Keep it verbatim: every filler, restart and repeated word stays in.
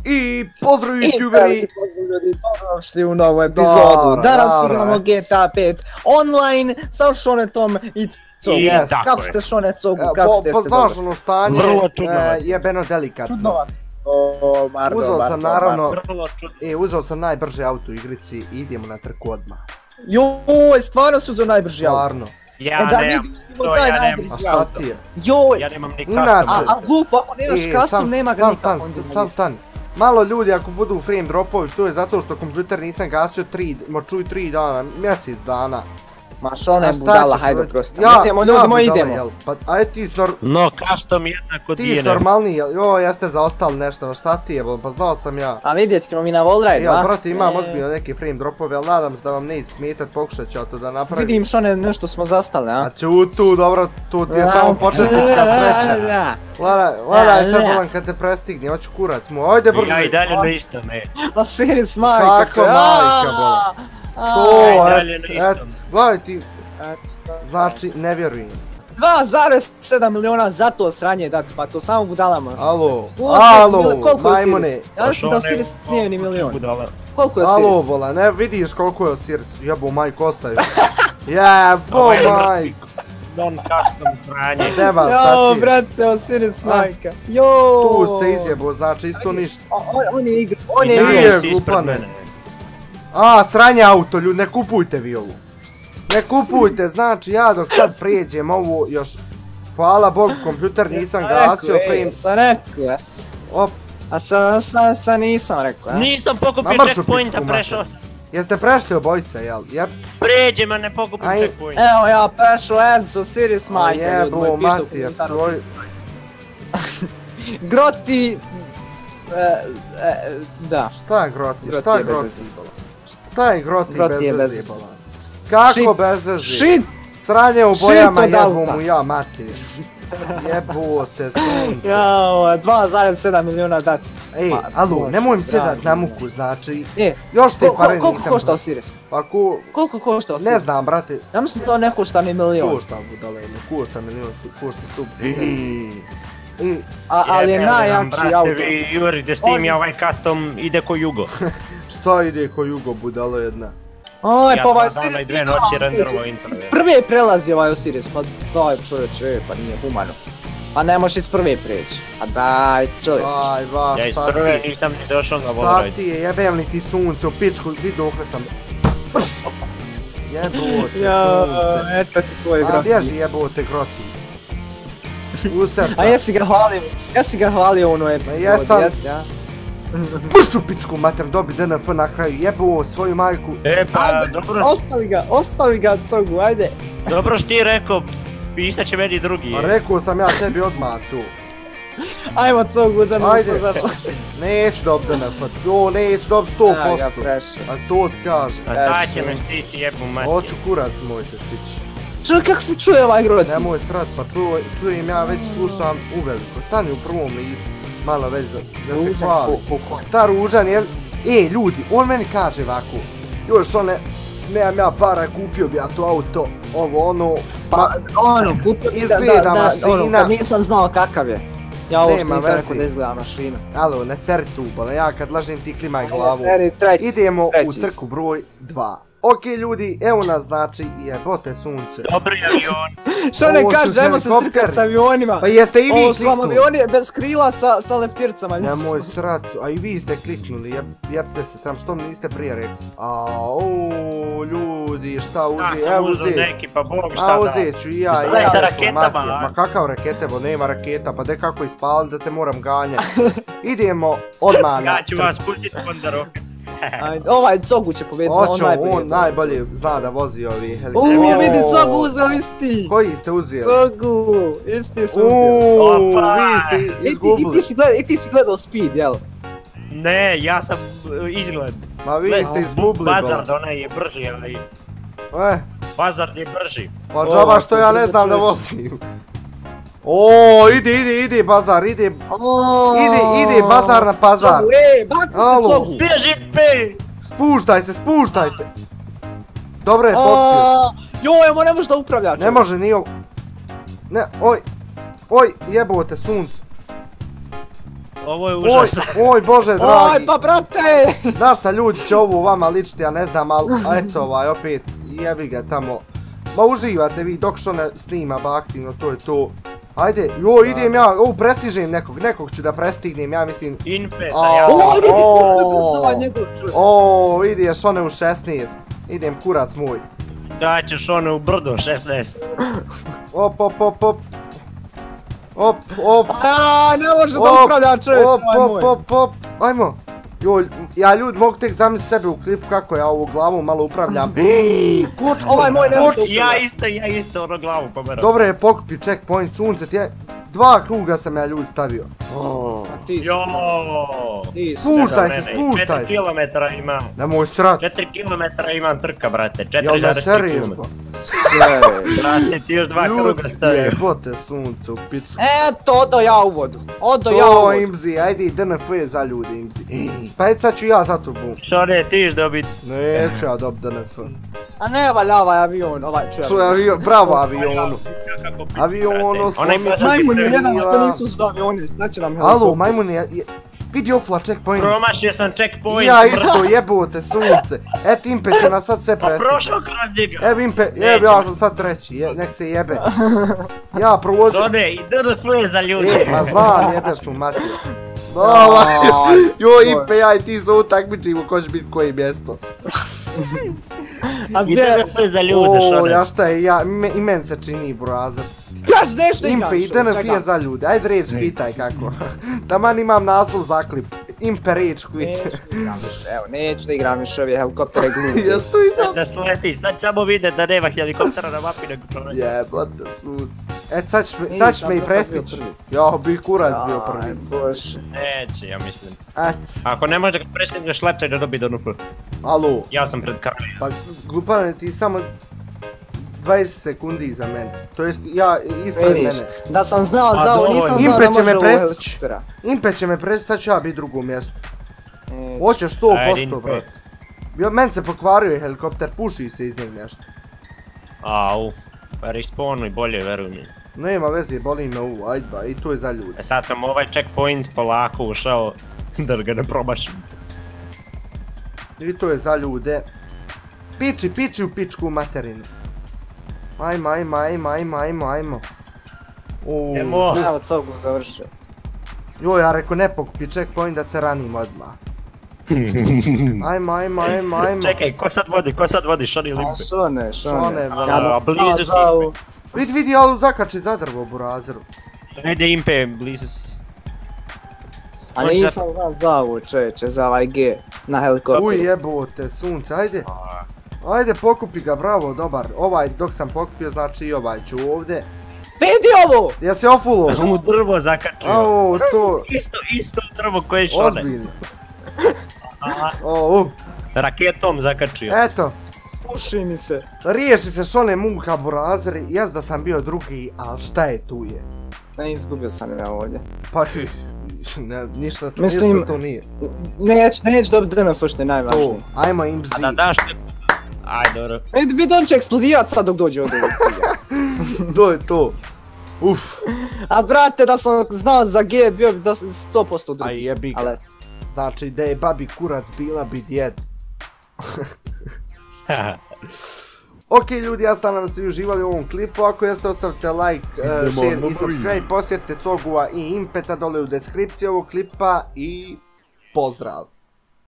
I pozdrav YouTuberi! Pozdrav ljudi, dobrodošli u novu epizodu. Danas igramo G T A pet online sa Šonetom i Cogom. Kako ste Šone, Cogu, kako ste ste dobro? Poznaš ono stanje, jebeno delikatno. Čudnovatno. Uzeo sam naravno, e, uzeo sam najbrže auto u igrici i idemo na trku odmah. Joj, stvarno su uzeo najbrži auto. Stvarno. Ja nemam, to ja nemam. A šta ti je? Joj, ja nemam ni inače, custom. a lup, ako nemaš custom, nema ga nikako. Sam stan, malo ljudi ako budu u frame dropovi, to je zato što kompjuter nisam gasio tri, ma čuj tri dana, mjesec dana. Ma Šone budala, hajde prosto. Ja, idemo ljudi moji, idemo. Pa aj ti snor... No, custom jednako ti D N M. Ti normalniji, jo, jeste zaostali nešto, šta ti je, pa znao sam ja. A vidjet ćemo mi na wallride, ja, brate, imam ozbiljno neke frame dropove, ali nadam se da vam neće smetat, pokušat ću ja to da napravim. Vidim Šone, nešto smo zastali, a? A ću tu, dobro, tu ti je samo početnička sreća. Gledaj sad bolan kad te prestigni, hoću kurac mu, ajde brže. Ja i dalje na istome. Ma serijs majka, kako majka bolan. To, et, et, gledaj ti, znači ne vjerujem. dva zarez sedam miliona za to sranje dati, pa to samo budalama. Alo, alo, majmune. Ja mislim da Osiris nije ni milion. Koliko je Osiris? Alo, bola, ne vidiš koliko je Osiris, jebo majko ostaju. Jebo majko. Non custom sranje. Deva stati. Jao, brate, Osiris majka. Jao. Tu se izjebo, znači isto ništa. On je igra, on je igra. igra. Nije glupane. A, sranje auto, ljudi, ne kupujte vi ovu. Ne kupujte, znači ja dok sad prijeđem ovu još, hvala Bogu, kompjuter nisam gasio frame. Sam rekao, jes. Op. A sa, sa, sa nisam rekao, ja. Nisam pokupio checkpointa, prešao sam. Jeste prešli obojica, jel? Jep. Pređem, a ne pokupim checkpoint. Evo ja prešao Ez, Osiris majka, ljudi, moj pišta u komentaru. Groti... Da. Šta je Groti? Šta je Groti? Šta je Groti bez zebala? Kako bez zebala? Shit! Sranje u bojama jebu mu ja materiju. Jebote sunce. Jao, dva zarez sedam miliona dati. Ej, alo, nemoj mi sjedat na muku, znači... E, još te pare nisam... Koliko košta Osiris? Pa ko... Koliko košta Osiris? Ne znam, brate. Ja mislim to ne košta ni milion. Košta budale, ne košta milion, košta stup. Ali je najjači auto. Brate, vi jurite s tim, ja ovaj custom ide ko Jugo. Šta ide ko Jugo, budalo jedna? Oj, pa ovaj Osiris nije dve noći renderovo internet. Prve prelazi ovaj Osiris, pa daj čovječe, pa nije humano. Pa ne možeš iz prve preći. A daj čovječ. Aj, va, šta ti? Ja iz prve nisam ni došao na wallride. Šta ti je, jebem li ti sunce u pičku, vidi dokle sam... Jebote sunce. Eto ti tvoje groti. A bježi jebote groti. A jesi ga hvalio, jesi ga hvalio u onoj epizodi, jesi ja? Pršu pičku mater, dobi D N F na kraju, jebo svoju majku. E pa, dobro. Ostavi ga, ostavi ga Cogu, ajde. Dobro što ti rekao, pisat će meni drugi. Pa rekao sam ja tebi odmah tu. Ajmo Cogu, D N F zašla. Neću dob D N F, to neću dob sto posto. Ja ga prešao. A to ti kažem. A sad će me stići jebu mati. Hoću kurac moj te stići. Čuj, kako se čuje ovaj groti? Nemoj srat, pa čujem ja već slušam uveliko. Stani u prvom licu, malo već da se hvali. Šta ružan je? E, ljudi, on meni kaže ovako. Još one, nemam ja para, kupio bi ja to auto, ovo ono. Pa ono, kupio bi da, ono, kad nisam znao kakav je. Ja ovo što nisam rekao da izgleda mašina. Alo, ne seri tu, bala, ja kad lažem ti klimaj glavu. Idemo u trku broj dva. Ok ljudi, evo nas znači jebote sunce. Dobri avion. Što ne kaže, ajmo se strkat s avionima. Pa jeste i vi kliknuli. Ovo su vam avioni bez krila sa leptircama. Nemoj srat, a i vi ste kliknuli, jebte se tam, što mi niste prije rekli. Aaa, ljudi, šta uzeti, evo uzeti. A uzet ću i ja, i ja. Ma kakav raketebo, nema raketa, pa de kako ispali da te moram ganjati. Idemo odmah na ja ću vas pustit onda roket. Ovaj Cogu će pobediti, on najbolje. On najbolje zna da vozi ovi helikopter. Uuu, vidi Cogu uzeo isti. Koji ste uzeli? Cogu, isti smo uzeli. Uuu, vi ste izgubili. I ti si gledao Speed, jel? Ne, ja sam izgled. Ma vi ste izgubili. Bazard, onaj je brži, ali... Eh? Bazard je brži. Pa džaba što ja ne znam da vozim. Ooo, ide, ide, ide Bazar, ide, ide, ide Bazar na pazar. Ej, baki se Cogu. Bježi, pej! Spuštaj se, spuštaj se. Dobro je potpio. Joj, ovo ne može da upravlja. Ne može, nije ovo. Ne, oj, oj, jebote sunce. Ovo je užas. Oj, bože dragi. Oj, pa brate! Znaš šta, ljudi će ovu vama ličiti, ja ne znam, ali eto ovaj, opet, jebi ga tamo. Ma uživate vi dok što ne snima aktivno, to je to. Ajde, joj, idem ja, ovu prestižem nekog, nekog ću da prestignem, ja mislim... Infeta, ja sam... Oooo, ideš one u šesnaest, idem kurac moj. Daćeš one u brdo šesnaest. Op, op, op, op. Op, op. Aaaa, ne može da upravlja čovječ, op, op, op, op, ajmo. Joj, ja ljudi mogu tek zamisliti sebe u klipu kako ja ovu glavu malo upravljam. Kočko, ovaj moj ne može da Ja isto, ja isto ono glavu pomeram. Dobro je pokupi checkpoint, sunce ti je... Dva kruga sam ja ljudi stavio. Joooo. Spuštaj se, spuštaj se. četiri kilometra imam. Nemoj srat. četiri kilometra imam trka, brate. Jel me seriš ba? Brate, ti još dva kruga stavio. Jebote sunce u picu. Eto, odo ja u vodu. Odo ja u To vodu. Imzi, ajde i D N F je za ljudi Imzi. Pa et sad ću ja za tu bum. Što ne, ti iš dobit? Neću ja dobit D N F. A ne valja ovaj avion, ovaj čujem. Čuj avion, bravo avionu. Avionu slomit. Majmun je jedan što nisu za avioni, znači nam helikopter. Alo, majmun je... Vidi ofla checkpoint. Promašio sam checkpoint. Ja isto jebote sunce. Et Impe će nas sad sve prestiti. Pa prošao kroz njega. Evo Impe, evo ja sam sad treći, nek se jebe. Ja provođu. Dode, i D N F je za ljudi. E, ma znam, jebeš mu matiju. Jo Impe, ja i ti se utakmičimo ko će biti koje mjesto. I D N F je za ljude, što O, ne? ja šta je, ja, i men se čini burazer. Kaži nešto igraš. Impe i D N F je za ljude, ajde reč pitaj kako. Taman imam naslov za klip. Impe reč kvit. Neću da igram više, evo, neću da igram više ove helikoptere glumci. Jes tu i sad? Da sleti, sad samo vide da nema helikoptera na mapi nego čovjek. Jebote sunce. Et sad ćeš me i prestić. Ja bi kurac bio prvi. Aj, bože. Neće, ja mislim. Et. Ako ne možeš da ga prestigneš, leptaj da dobi D N F. Alo. Ja sam pred krajem. Pa glupane ti samo dvadeset sekundi iza mene. To jest ja ispred Vidiš, mene. da sam znao za ovo, nisam znao Impe da će može me ovo prestić. helikoptera. Impe će me prestić, sad ću ja biti drugo mjesto. Neću. Hoćeš sto Ajde, posto Impe. brat. Men se pokvario je helikopter, puši se iz njeg nešto. Au, pa respawnuj bolje, veruj mi. Nema veze, boli me ovo, ajde ba, i to je za ljude. E sad sam ovaj checkpoint polako ušao da ga ne promašim. I to je za ljude. Piči, piči u pičku materinu. Ajmo, ajmo, ajmo, ajmo, ajmo, ajmo. Uuuu. Emo. Evo cogu završio. Joj, ja reko ne pokupi checkpoint da se ranim odmah. Ajmo, ajmo, ajmo, ajmo. Čekaj, ko sad vodi, ko sad vodi, Šoni ili A Impe? šone, Šone, šone. ba. Kada A, sam blizu znao za ovu. Vidi, vidi, ali zakači za drvo, burazeru. Ajde Impe, blizu si. A nisam znao za ovu čovječe, za ovaj G na Uj, helikopteru. jebote, sunce, ajde. Ajde, pokupi ga, bravo, dobar. Ovaj, dok sam pokupio, znači i ovaj ću ovdje. Vidi ovo! Ja se ofulo. Sam u drvo zakačio. Ao, to... Isto, isto drvo koje je Šone. Ozbiljno. Aha, O, raketom zakačio. eto. Puši mi se. Riješi se Šone muka, burazer. Jes da sam bio drugi, ali šta je tu je? Ne, izgubio sam ja ovdje. Pa, ne, ništa, Mislim- ništa to nije. Neć, neć dobiti D N F što je To, najvažnije. ajmo im A da zi. daš te... Aj, dobro. Vidi, vidi, on će eksplodirat sad dok dođe od ovog cilja. To je to. Uf. A brate, da sam znao za G, bio bi da sam sto posto drugi. Aj jebi Ali, ga. Znači, da je babi kurac bila bi djed. Ok ljudi, ja stavljam da ste uživali u ovom klipu, ako jeste ostavite like, uh, share i subscribe, posjetite Cogua i Impeta dole u deskripciji ovog klipa i pozdrav!